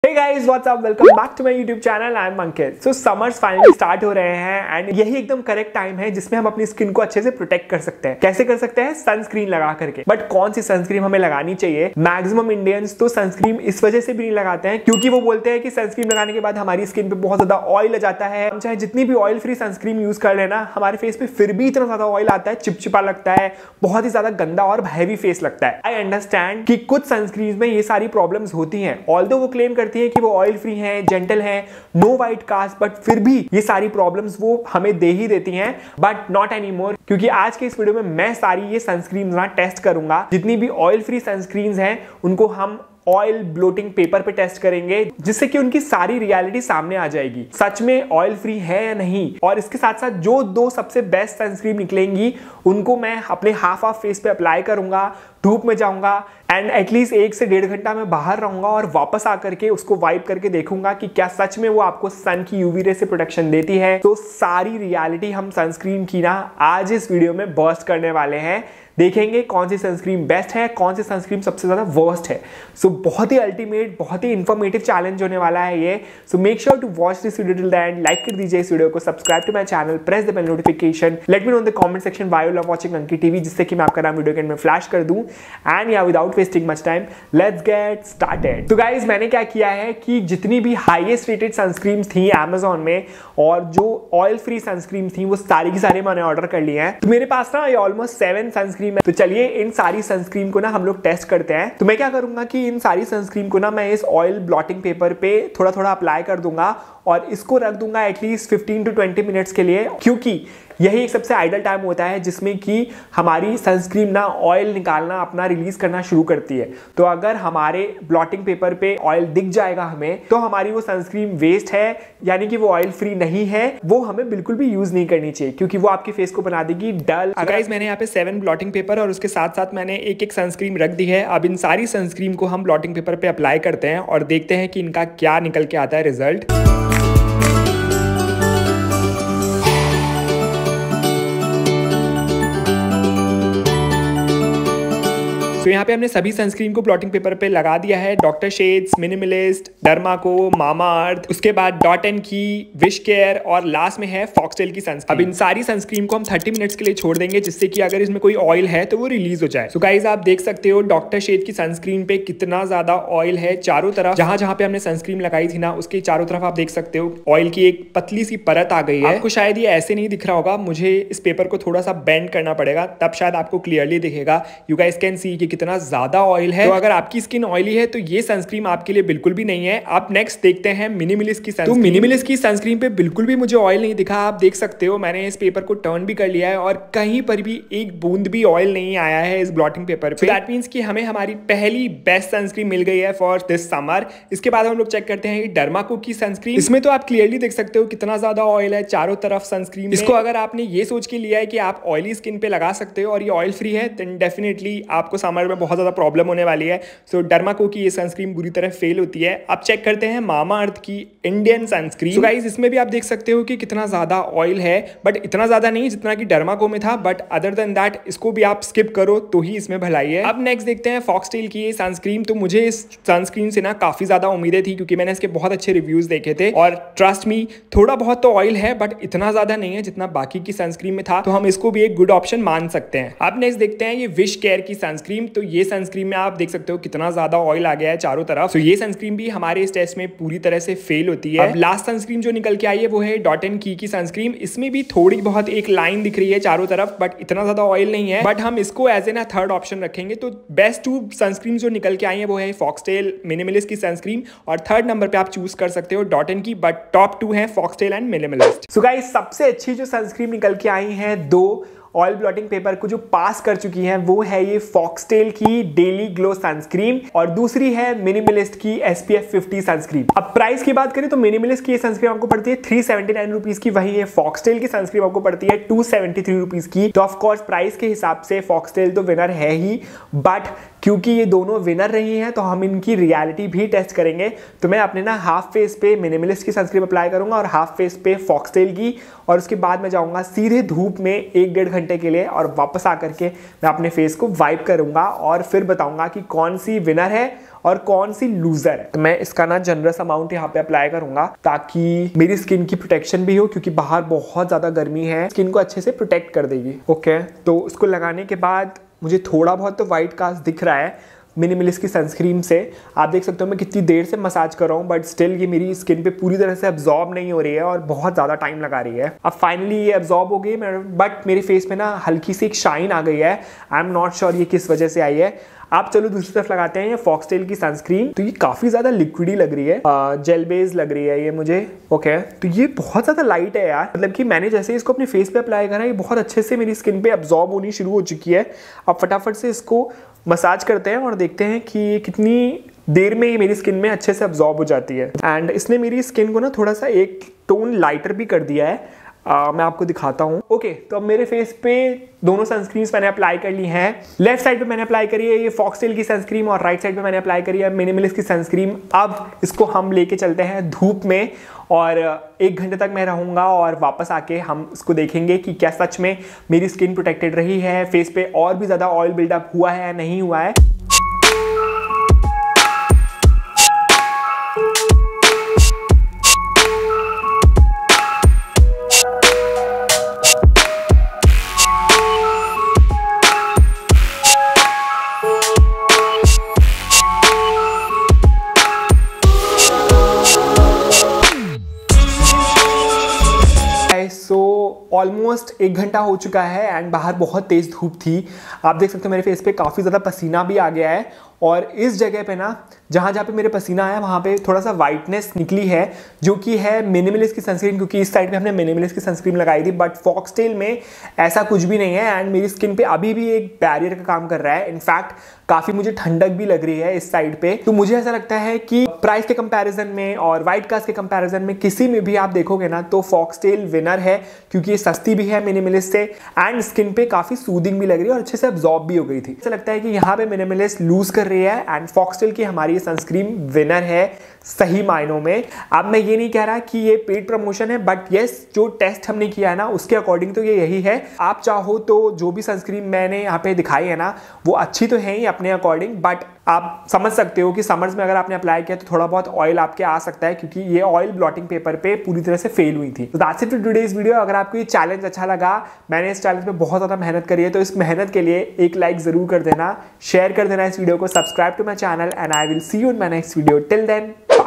Hey guys, what's up? Welcome back to my YouTube channel. I'm Ankit. So summers finally start हो रहे हैं and यही एकदम correct time है जिसमें हम अपनी स्किन को अच्छे से प्रोटेक्ट कर सकते हैं। कैसे कर सकते हैं? सनस्क्रीन लगा करके। बट कौन सी सनस्क्रीन हमें लगानी चाहिए? मैक्सिमम इंडियंस तो सनस्क्रीन इस वजह से भी नहीं लगाते हैं क्योंकि वो बोलते हैं कि सनस्क्रीन लगाने के बाद हमारी स्किन पे बहुत ज्यादा ऑयल आ जाता है। हम चाहे जितनी भी ऑयल फ्री सनस्क्रीन यूज कर लेना, हमारे फेस पे फिर भी इतना ज्यादा ऑयल आता है, चिपचिपा लगता है, बहुत ही ज्यादा गंदा और हैवी फेस लगता है। आई अंडरस्टैंड कि कुछ सनस्क्रीन में ये सारी प्रॉब्लम्स होती हैं, ऑल्दो वो क्लेम करती है कि वो ऑयल फ्री है, जेंटल है, नो वाइट कास्ट, बट फिर भी ये सारी प्रॉब्लम्स वो हमें दे ही देती हैं। बट नॉट एनी मोर, क्योंकि आज के इस वीडियो में मैं सारी ये सनस्क्रीन ना टेस्ट करूंगा। जितनी भी ऑयल फ्री सनस्क्रीन हैं उनको हम ऑयल ब्लोटिंग पेपर पे टेस्ट करेंगे, जिससे कि उनकी सारी रियलिटी सामने आ जाएगी, सच में ऑयल फ्री है या नहीं। और इसके साथ साथ जो दो सबसे बेस्ट सनस्क्रीन निकलेंगी उनको मैं अपने हाफ फेस पे अप्लाई करूंगा, धूप में जाऊंगा एंड एटलीस्ट 1 से 1.5 घंटा मैं बाहर रहूंगा और वापस आकर के उसको वाइप करके देखूंगा कि क्या सच में वो आपको सन की यूवी रे से प्रोटेक्शन देती है। तो सारी रियलिटी हम सनस्क्रीन की ना आज इस वीडियो में बर्स्ट करने वाले हैं। देखेंगे कौन सी सनस्क्रीन बेस्ट है, कौन सी सनस्क्रीन सबसे ज्यादा वर्स्ट है। सो बहुत ही अल्टीमेट, बहुत ही इंफॉर्मेटिव चैलेंज होने वाला है ये। So make sure to watch this video till the end, like कर दीजिए इस वीडियो को, subscribe to my channel, press the bell notification, let me know in the comment section why you love watching Ankit TV, जिससे कि मैं आपका नाम video के एंड में फ्लैश कर दूं। एंड या without wasting much time let's get started. तो गाइस मैंने क्या किया है कि जितनी भी हाईएस्ट रेटेड सनस्क्रीन थी Amazon में और जो ऑयल फ्री सनस्क्रीन थी वो सारी की सारी मैंने ऑर्डर कर लिए हैं। तो मेरे पास ना ये ऑलमोस्ट 7 सनस्क्रीन है। तो चलिए इन सारी सनस्क्रीन को ना हम लोग टेस्ट करते हैं। तो मैं क्या करूंगा कि इन सारी सनस्क्रीन को ना मैं इस ऑयल ब्लॉटिंग पेपर पे थोड़ा थोड़ा अप्लाई कर दूंगा और इसको रख दूंगा एटलीस्ट 15 to 20 मिनट्स के लिए, क्योंकि यही एक सबसे आइडल टाइम होता है जिसमें कि हमारी सनस्क्रीन ना ऑयल निकालना, अपना रिलीज करना शुरू करती है। तो अगर हमारे ब्लॉटिंग पेपर पे ऑयल दिख जाएगा हमें, तो हमारी वो सनस्क्रीन वेस्ट है, यानी कि वो ऑयल फ्री नहीं है, वो हमें बिल्कुल भी यूज नहीं करनी चाहिए क्योंकि वो आपके फेस को बना देगी डल। गाइस मैंने यहाँ पे 7 ब्लॉटिंग पेपर और उसके साथ साथ मैंने एक सनस्क्रीन रख दी है। अब इन सारी सनस्क्रीन को हम ब्लॉटिंग पेपर पे अप्लाई करते हैं और देखते हैं कि इनका क्या निकल के आता है रिजल्ट। तो यहाँ पे हमने सभी सनस्क्रीन को ब्लॉटिंग पेपर पे लगा दिया है। Doctor Sheth's, Minimalist, Dermaco, Mamaearth, उसके बाद Dot and Key, Wishcare और लास्ट में है फॉक्सटेल की सनस्क्रीन। अब इन सारी सनस्क्रीन को हम 30 मिनट्स के लिए छोड़ देंगे, जिससे कि अगर इसमें कोई ऑयल है तो वो रिलीज हो जाए। सो गाइस आप देख सकते हो डॉक्टर शेड की सनस्क्रीन पे कितना ज्यादा ऑयल है। चारों तरफ जहां जहां पे हमने सनस्क्रीन लगाई थी ना, उसके चारों तरफ आप देख सकते हो ऑयल की एक पतली सी परत आ गई है। आपको शायद ये ऐसे नहीं दिख रहा होगा, मुझे इस पेपर को थोड़ा सा बेंड करना पड़ेगा, तब शायद आपको क्लियरली दिखेगा। यू गाइस कैन सी कि कितना ज्यादा ऑयल है। तो अगर आपकी स्किन ऑयली है तो ये सनस्क्रीन आपके लिए बिल्कुल भी नहीं है। आप नेक्स्ट देखते हैं मिनिमलिस्ट की सनस्क्रीन। तो मिनिमलिस्ट की सनस्क्रीन पे बिल्कुल भी मुझे ऑयल नहीं दिखा। आप देख सकते हो मैंने इस पेपर को टर्न भी कर लिया है और कहीं पर भी एक बूंद भी ऑयल नहीं आया है इस ब्लॉटिंग पेपर पे। दैट मींस कि हमें हमारी पहली बेस्ट सनस्क्रीन मिल गई है फॉर दिस समर। इसके बाद हम लोग चेक करते हैं डर्माको की सनस्क्रीन। इसमें तो आप क्लियरली देख सकते हो कितना ज्यादा ऑयल है चारों तरफ सनस्क्रीन। इसको अगर आपने ये सोच के लिया है कि आप ऑयली स्किन पे लगा सकते हो और ये ऑयल फ्री है, देन डेफिनेटली आपको समर में बहुत ज्यादा प्रॉब्लम होने वाली है। सो डर्माको की ये सनस्क्रीन बुरी तरह फेल होती है। अब चेक करते हैं मामा अर्थ की इंडियन सनस्क्रीन। सो गाइस इसमें भी आप देख सकते हो कि कितना ज्यादा ऑयल है, बट इतना ज्यादा नहीं जितना कि डर्माको में था। बट अदर देन दैट इसको भी आप स्किप करो तो ही इसमें भलाई है। अब नेक्स्ट देखते हैं फॉक्सटेल की ये सनस्क्रीन। तो मुझे इस सनस्क्रीन से ना काफी ज्यादा उम्मीदें थी क्योंकि मैंने इसके बहुत अच्छे रिव्यूज देखे थे और ट्रस्ट मी थोड़ा बहुत तो ऑयल है बट इतना ज्यादा नहीं है जितना बाकी की सनस्क्रीन में था। तो हम इसको भी एक गुड ऑप्शन मान सकते हैं। अब नेक्स्ट देखते हैं ये विश केयर की सनस्क्रीन। तो ये सनस्क्रीन में आप देख सकते हो कितना ज्यादा ऑयल आ गया है चारों तरफ। तो ये सनस्क्रीन भी हमारे इस टेस्ट में पूरी तरह से फेल होती है। अब लास्ट सनस्क्रीन जो निकल के आई है वो है डॉट एंड की सनस्क्रीन। इसमें भी थोड़ी बहुत एक लाइन दिख रही है चारों तरफ, बट इतना ज्यादा ऑयल नहीं है। बट हम इसको एज एन थर्ड ऑप्शन रखेंगे। तो बेस्ट 2 सनस्क्रीन जो निकल के आई है वो है फॉक्सटेल, मिनिमलिस्ट की सनस्क्रीन और थर्ड नंबर पे आप चूज कर सकते हो Dot and Key, but top 2 है Foxtale and Minimalist. So guys सबसे अच्छी जो सनस्क्रीन निकल के आई है 2 ऑयल ब्लॉटिंग पेपर को जो पास कर चुकी है वो है ये फॉक्सटेल की डेली ग्लो सनस्क्रीन और दूसरी है मिनिमलिस्ट की SPF 50 सनस्क्रीन। अब प्राइस की बात करें तो मिनिमलिस्ट की ये सनस्क्रीन आपको पड़ती है 379 रुपीज की, वही है फॉक्सटेल की सनस्क्रीन आपको पड़ती है 273 रुपीज की। तो ऑफ कोर्स प्राइस के हिसाब से फॉक्सटेल तो विनर है ही, बट क्योंकि ये दोनों विनर रही हैं तो हम इनकी रियलिटी भी टेस्ट करेंगे। तो मैं अपने ना हाफ फेस पे मिनिमलिस्ट की सनस्क्रीन अप्लाई करूंगा और हाफ फेस पे फॉक्सटेल की, और उसके बाद मैं जाऊंगा सीधे धूप में 1-1.5 घंटे के लिए और वापस आकर के मैं अपने फेस को वाइप करूंगा और फिर बताऊंगा कि कौन सी विनर है और कौन सी लूजर है। तो मैं इसका ना जनरस अमाउंट यहाँ पे अप्लाई करूंगा ताकि मेरी स्किन की प्रोटेक्शन भी हो, क्योंकि बाहर बहुत ज्यादा गर्मी है, स्किन को अच्छे से प्रोटेक्ट कर देगी। ओके, तो इसको लगाने के बाद मुझे थोड़ा बहुत तो व्हाइट कास्ट दिख रहा है मिनिमलिस्ट की सनस्क्रीन से। आप देख सकते हो मैं कितनी देर से मसाज कर रहा हूँ, बट स्टिल ये मेरी स्किन पे पूरी तरह से अब्जॉर्ब नहीं हो रही है और बहुत ज़्यादा टाइम लगा रही है। अब फाइनली ये अब्जॉर्ब हो गई, बट मेरे फेस पे ना हल्की सी एक शाइन आ गई है। आई एम नॉट श्योर ये किस वजह से आई है। आप चलो दूसरी तरफ लगाते हैं ये फॉक्सटेल की सनस्क्रीन। तो ये काफ़ी ज़्यादा लिक्विडी लग रही है, जेल बेस लग रही है ये मुझे। ओके, तो ये बहुत ज़्यादा लाइट है यार, मतलब कि मैंने जैसे इसको अपने फेस पे अप्लाई करा ये बहुत अच्छे से मेरी स्किन पे अब्जॉर्ब होनी शुरू हो चुकी है। अब फटाफट से इसको मसाज करते हैं और देखते हैं कि ये कितनी देर में ये मेरी स्किन में अच्छे से अब्जॉर्ब हो जाती है। एंड इसने मेरी स्किन को ना थोड़ा सा एक टोन लाइटर भी कर दिया है। मैं आपको दिखाता हूँ। ओके, तो अब मेरे फेस पे दोनों सनस्क्रीन्स मैंने अप्लाई कर ली हैं। लेफ्ट साइड पे मैंने अप्लाई करी है ये फॉक्सटेल की सनस्क्रीन और राइट साइड पे मैंने अप्लाई करी है मिनिमलिस्ट की सनस्क्रीन। अब इसको हम लेके चलते हैं धूप में और 1 घंटे तक मैं रहूँगा और वापस आके हम इसको देखेंगे कि क्या सच में मेरी स्किन प्रोटेक्टेड रही है, फेस पे और भी ज़्यादा ऑयल बिल्डअप हुआ है या नहीं हुआ है। ऑलमोस्ट 1 घंटा हो चुका है एंड बाहर बहुत तेज धूप थी। आप देख सकते हो मेरे फेस पे काफ़ी ज़्यादा पसीना भी आ गया है और इस जगह पे ना जहाँ जहाँ पे मेरे पसीना आया वहाँ पे थोड़ा सा वाइटनेस निकली है, जो कि है मिनिमलिस्ट की सनस्क्रीन, क्योंकि इस साइड पे हमने मिनिमलिस्ट की सनस्क्रीन लगाई थी। बट फॉक्सटेल में ऐसा कुछ भी नहीं है एंड मेरी स्किन पे अभी भी एक बैरियर का काम कर रहा है। इनफैक्ट काफ़ी मुझे ठंडक भी लग रही है इस साइड पे। तो मुझे ऐसा लगता है कि प्राइस के कंपैरिजन में और व्हाइट कास्ट के कंपैरिजन में किसी में भी आप देखोगे ना तो फॉक्सटेल विनर है, क्योंकि ये सस्ती भी है मिनिमलिस्ट से एंड स्किन पे काफ़ी सूदिंग भी लग रही है और अच्छे से अब्जॉर्ब भी हो गई थी। ऐसा लगता है कि यहाँ पे मिनिमलिस्ट लूज कर रही है एंड फॉक्सटेल की हमारी सनस्क्रीन विनर है सही मायनों में। अब मैं ये नहीं कह रहा कि ये पेड प्रमोशन है, बट यस जो टेस्ट हमने किया है ना उसके अकॉर्डिंग तो ये यही है। आप चाहो तो जो भी सनस्क्रीन मैंने यहाँ पे दिखाई है ना वो अच्छी तो है ही अपने अकॉर्डिंग, बट आप समझ सकते हो कि समर्स में अगर आपने अप्लाई किया तो थोड़ा बहुत ऑयल आपके आ सकता है, क्योंकि ये ऑयल ब्लॉटिंग पेपर पे पूरी तरह से फेल हुई थी। तो that's it for today's video. अगर आपको ये चैलेंज अच्छा लगा, मैंने इस चैलेंज में बहुत ज़्यादा मेहनत करी है, तो इस मेहनत के लिए एक लाइक जरूर कर देना, शेयर कर देना इस वीडियो को, subscribe to my channel and I will see you in my next video. Till then